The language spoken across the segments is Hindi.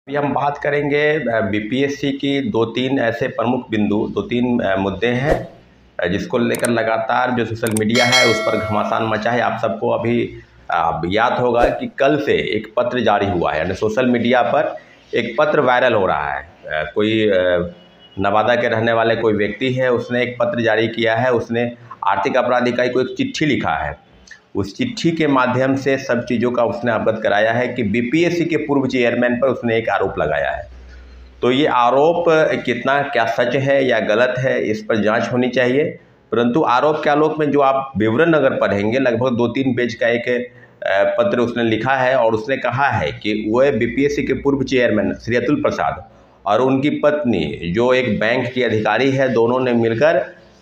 अभी हम बात करेंगे बीपीएससी की दो तीन ऐसे प्रमुख बिंदु, दो तीन मुद्दे हैं जिसको लेकर लगातार जो सोशल मीडिया है उस पर घमासान मचा है। आप सबको अभी याद होगा कि कल से एक पत्र जारी हुआ है, यानी सोशल मीडिया पर एक पत्र वायरल हो रहा है। कोई नवादा के रहने वाले कोई व्यक्ति है, उसने एक पत्र जारी किया है। उसने आर्थिक अपराध इकाई को एक चिट्ठी लिखा है। उस चिट्ठी के माध्यम से सब चीज़ों का उसने अवगत कराया है कि बीपीएससी के पूर्व चेयरमैन पर उसने एक आरोप लगाया है। तो ये आरोप कितना क्या सच है या गलत है, इस पर जांच होनी चाहिए। परंतु आरोप के आलोक में जो आप विवरण अगर पढ़ेंगे, लगभग 2-3 पेज का एक पत्र उसने लिखा है और उसने कहा है कि वह बीपीएससी के पूर्व चेयरमैन श्री अतुल प्रसाद और उनकी पत्नी जो एक बैंक की अधिकारी है, दोनों ने मिलकर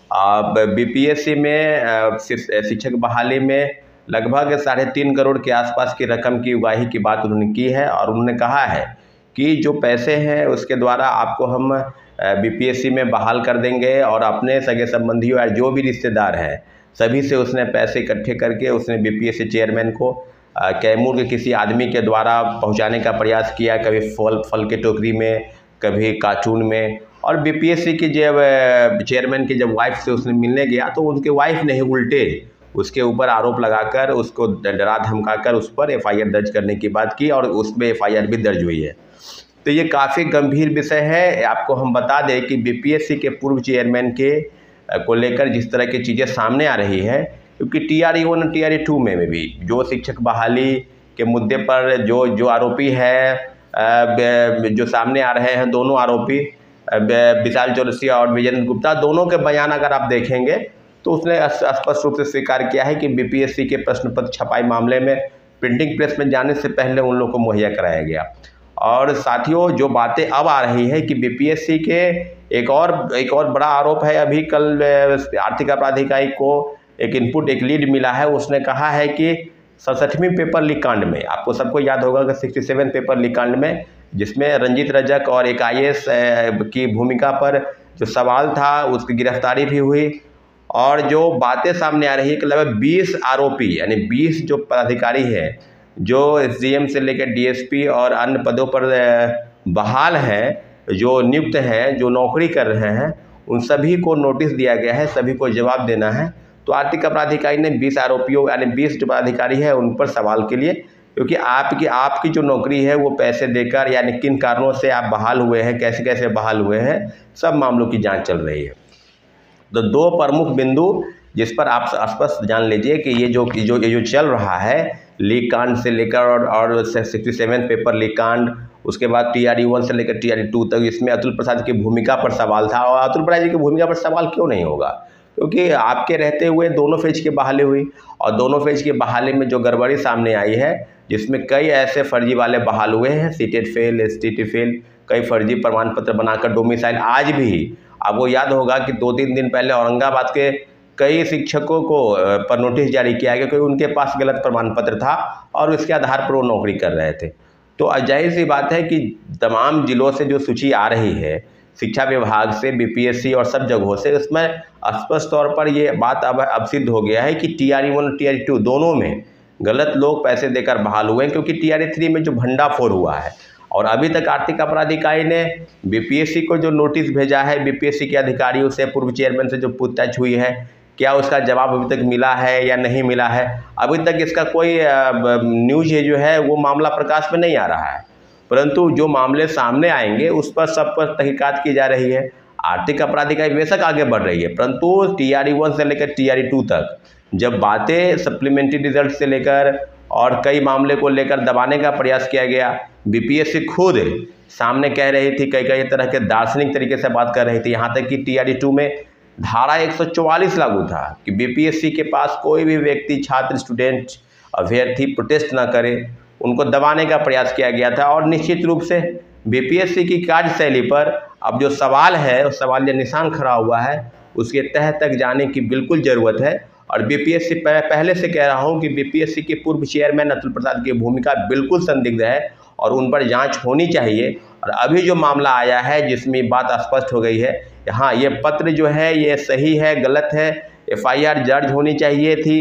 बीपीएससी में शिक्षक बहाली में लगभग 3.5 करोड़ के आसपास की रकम की उगाही की बात उन्होंने की है। और उन्होंने कहा है कि जो पैसे हैं उसके द्वारा आपको हम बीपीएससी में बहाल कर देंगे, और अपने सगे संबंधियों या जो भी रिश्तेदार हैं सभी से उसने पैसे इकट्ठे करके उसने बीपीएससी चेयरमैन को कैमूर के किसी आदमी के द्वारा पहुंचाने का प्रयास किया, कभी फल के टोकरी में, कभी कार्टून में। और बीपीएससी की जब चेयरमैन की जब वाइफ से उसने मिलने गया तो उनके वाइफ ने ही उल्टे उसके ऊपर आरोप लगाकर उसको डरा धमकाकर उस पर एफआईआर दर्ज करने की बात की, और उसमें एफआईआर भी दर्ज हुई है। तो ये काफ़ी गंभीर विषय है। आपको हम बता दें कि बीपीएससी के पूर्व चेयरमैन के को लेकर जिस तरह की चीज़ें सामने आ रही है, क्योंकि TRE-1 और TRE-2 में भी जो शिक्षक बहाली के मुद्दे पर जो आरोपी है, जो सामने आ रहे हैं, दोनों आरोपी विशाल चौरसिया और विजेंद्र गुप्ता, दोनों के बयान अगर आप देखेंगे तो उसने स्पष्ट रूप से स्वीकार किया है कि बीपीएससी के प्रश्न पत्र छपाई मामले में प्रिंटिंग प्रेस में जाने से पहले उन लोगों को मुहैया कराया गया। और साथियों, जो बातें अब आ रही है कि बीपीएससी के एक और बड़ा आरोप है। अभी कल आर्थिक अपराध इकाई को एक इनपुट, एक लीड मिला है। उसने कहा है कि 67वीं पेपर लीक कांड में, आपको सबको याद होगा कि 67 पेपर लीक कांड में, जिसमें रंजीत रजक और एक IAS की भूमिका पर जो सवाल था, उसकी गिरफ्तारी भी हुई। और जो बातें सामने आ रही है कि लगभग 20 आरोपी, यानी 20 जो पदाधिकारी हैं जो SDM से लेकर DSP और अन्य पदों पर बहाल हैं, जो नियुक्त हैं, जो नौकरी कर रहे हैं, उन सभी को नोटिस दिया गया है, सभी को जवाब देना है। तो आर्थिक अपराध इकाई ने 20 आरोपियों, यानी 20 जो पदाधिकारी है उन पर सवाल के लिए, क्योंकि आपकी जो नौकरी है वो पैसे देकर, यानी किन कारणों से आप बहाल हुए हैं, कैसे कैसे बहाल हुए हैं, सब मामलों की जाँच चल रही है। तो दो प्रमुख बिंदु जिस पर आप स्पष्ट जान लीजिए कि ये जो चल रहा है, लीक कांड से लेकर और 67 पेपर लीक कांड, उसके बाद TRE-1 से लेकर TRE-2 तक, इसमें अतुल प्रसाद की भूमिका पर सवाल था। और अतुल प्रसाद जी की भूमिका पर सवाल क्यों नहीं होगा? क्योंकि आपके रहते हुए दोनों फेज की बहाली हुई, और दोनों फेज की बहाली में जो गड़बड़ी सामने आई है, जिसमें कई ऐसे फर्जी वाले बहाल हुए हैं, सीटेट फेल, STT फेल, कई फर्जी प्रमाण पत्र बनाकर डोमिसाइल। आज भी आपको याद होगा कि 2-3 दिन पहले औरंगाबाद के कई शिक्षकों को पर नोटिस जारी किया गया क्योंकि उनके पास गलत प्रमाण पत्र था और उसके आधार पर वो नौकरी कर रहे थे। तो जाहिर सी बात है कि तमाम जिलों से जो सूची आ रही है, शिक्षा विभाग से, बीपीएससी और सब जगहों से, उसमें स्पष्ट तौर पर ये बात अब सिद्ध हो गया है कि TRE-1 और TRE-2 दोनों में गलत लोग पैसे देकर बहाल हुए हैं। क्योंकि TRE-3 में जो भंडाफोड़ हुआ है, और अभी तक आर्थिक अपराध इकाई ने बीपीएससी को जो नोटिस भेजा है, बीपीएससी के अधिकारियों से, पूर्व चेयरमैन से जो पूछताछ हुई है, क्या उसका जवाब अभी तक मिला है या नहीं मिला है, अभी तक इसका कोई न्यूज जो है वो मामला प्रकाश में नहीं आ रहा है। परंतु जो मामले सामने आएंगे उस पर सब पर तहकीकात की जा रही है। आर्थिक अपराध इकाई बेशक आगे बढ़ रही है, परंतु TRE-1 से लेकर TRE-2 तक जब बातें सप्लीमेंट्री रिजल्ट से लेकर और कई मामले को लेकर दबाने का प्रयास किया गया, बीपीएससी खुद सामने कह रही थी, कई तरह के दार्शनिक तरीके से बात कर रही थी। यहाँ तक कि TRE-2 में धारा 144 लागू था कि बीपीएससी के पास कोई भी व्यक्ति, छात्र, स्टूडेंट, अभ्यर्थी प्रोटेस्ट ना करे, उनको दबाने का प्रयास किया गया था। और निश्चित रूप से बीपीएससी की कार्यशैली पर अब जो सवाल है, उस सवाल या निशान खड़ा हुआ है, उसके तह तक जाने की बिल्कुल ज़रूरत है। और बीपीएससी, पहले से कह रहा हूं कि बीपीएससी के पूर्व चेयरमैन अतुल प्रसाद की भूमिका बिल्कुल संदिग्ध है और उन पर जांच होनी चाहिए। और अभी जो मामला आया है जिसमें बात स्पष्ट हो गई है, हाँ, ये पत्र जो है ये सही है, गलत है, एफआईआर दर्ज होनी चाहिए थी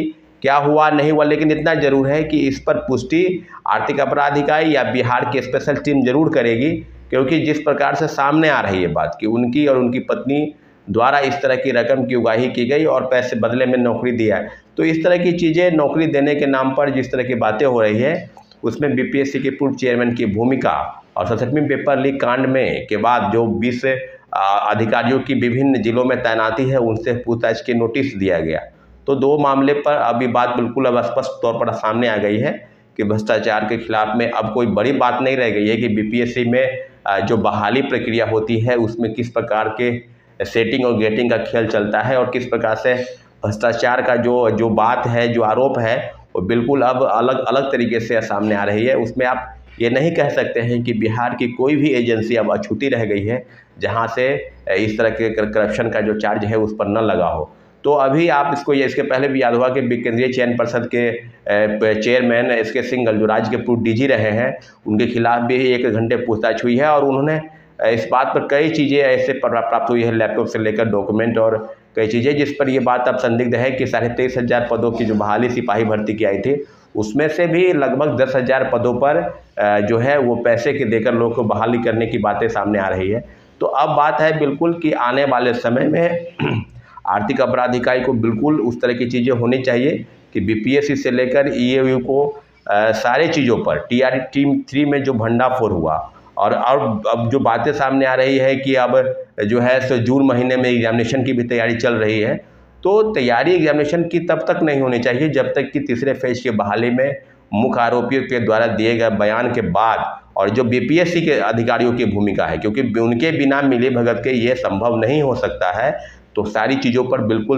क्या हुआ नहीं हुआ, लेकिन इतना जरूर है कि इस पर पुष्टि आर्थिक अपराध इकाई या बिहार की स्पेशल टीम जरूर करेगी, क्योंकि जिस प्रकार से सामने आ रही है बात कि उनकी और उनकी पत्नी द्वारा इस तरह की रकम की उगाही की गई और पैसे बदले में नौकरी दिया है। तो इस तरह की चीज़ें नौकरी देने के नाम पर जिस तरह की बातें हो रही है, उसमें बीपीएससी के पूर्व चेयरमैन की भूमिका और 67वीं पेपर लीक कांड में के बाद जो 20 अधिकारियों की विभिन्न जिलों में तैनाती है, उनसे पूछताछ के नोटिस दिया गया। तो दो मामले पर अभी बात बिल्कुल अब स्पष्ट तौर पर सामने आ गई है कि भ्रष्टाचार के खिलाफ में अब कोई बड़ी बात नहीं रह गई है कि बीपीएससी में जो बहाली प्रक्रिया होती है उसमें किस प्रकार के सेटिंग और गेटिंग का खेल चलता है और किस प्रकार से भ्रष्टाचार का जो बात है, जो आरोप है, वो बिल्कुल अब अलग अलग तरीके से सामने आ रही है। उसमें आप ये नहीं कह सकते हैं कि बिहार की कोई भी एजेंसी अब अछूती रह गई है जहां से इस तरह के करप्शन का जो चार्ज है उस पर न लगा हो। तो अभी आप इसके पहले भी याद होगा कि केंद्रीय चयन पर्षद के चेयरमैन एसके सिंघल, जो राज्य के पूर्व डीजी रहे हैं, उनके खिलाफ भी 1 घंटे पूछताछ हुई है और उन्होंने इस बात पर कई चीज़ें ऐसे प्राप्त हुई है, लैपटॉप से लेकर डॉक्यूमेंट और कई चीज़ें, जिस पर ये बात अब संदिग्ध है कि 23,500 पदों की जो बहाली सिपाही भर्ती की आई थी, उसमें से भी लगभग 10,000 पदों पर जो है वो पैसे के देकर लोगों को बहाली करने की बातें सामने आ रही है। तो अब बात है बिल्कुल कि आने वाले समय में आर्थिक अपराध इकाई को बिल्कुल उस तरह की चीज़ें होनी चाहिए कि बीपीएससी से लेकर ईएयू को सारे चीज़ों पर टीआरई टीम 3 में जो भंडाफोड़ हुआ और अब जो बातें सामने आ रही है कि अब जो है सो जून महीने में एग्जामिनेशन की भी तैयारी चल रही है। तो तैयारी एग्जामिनेशन की तब तक नहीं होनी चाहिए जब तक कि तीसरे फेज की बहाली में मुख्य आरोपियों के द्वारा दिए गए बयान के बाद और जो बीपीएससी के अधिकारियों की भूमिका है, क्योंकि उनके बिना मिली भगत के ये संभव नहीं हो सकता है। तो सारी चीज़ों पर बिल्कुल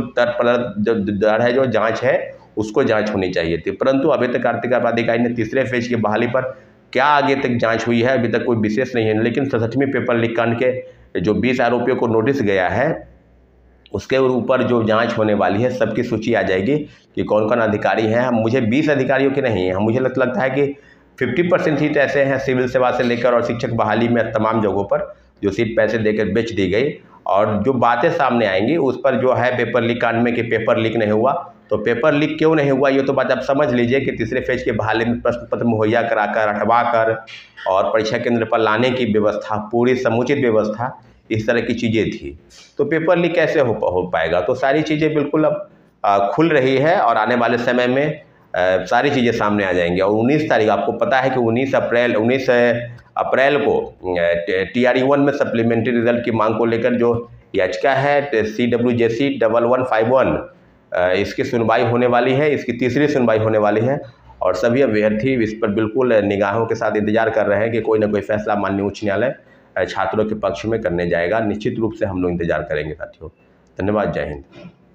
दर है जो जांच है उसको जांच होनी चाहिए थी, परंतु अभी तक आर्थिक अपराध इकाई ने तीसरे फेज की बहाली पर क्या आगे तक जांच हुई है अभी तक कोई विशेष नहीं है। लेकिन 67वीं पेपर लीक कांड के जो 20 आरोपियों को नोटिस गया है उसके ऊपर जो जांच होने वाली है, सबकी सूची आ जाएगी कि कौन कौन अधिकारी हैं। मुझे 20 अधिकारियों के नहीं है, मुझे लगता है कि 50% सीट ऐसे हैं सिविल सेवा से लेकर और शिक्षक बहाली में तमाम जगहों पर जो सीट पैसे देकर बेच दी गई। और जो बातें सामने आएंगी उस पर जो है पेपर लीक कांड में कि पेपर लीक नहीं हुआ, तो पेपर लीक क्यों नहीं हुआ ये तो बात आप समझ लीजिए कि तीसरे फेज के बहाली में प्रश्न पत्र मुहैया कराकर हटवा कर और परीक्षा केंद्र पर लाने की व्यवस्था, पूरी समुचित व्यवस्था, इस तरह की चीज़ें थी। तो पेपर लीक कैसे हो पाएगा। तो सारी चीज़ें बिल्कुल अब खुल रही है और आने वाले समय में सारी चीज़ें सामने आ जाएंगी। और 19 तारीख आपको पता है कि 19 अप्रैल को TRE 1 में सप्लीमेंट्री रिजल्ट की मांग को लेकर जो याचिका है CWJC 1151 इसकी सुनवाई होने वाली है, इसकी तीसरी सुनवाई होने वाली है और सभी अभ्यर्थी इस पर बिल्कुल निगाहों के साथ इंतजार कर रहे हैं कि कोई ना कोई फैसला माननीय उच्च न्यायालय छात्रों के पक्ष में करने जाएगा। निश्चित रूप से हम लोग इंतजार करेंगे साथियों। धन्यवाद। जय हिंद।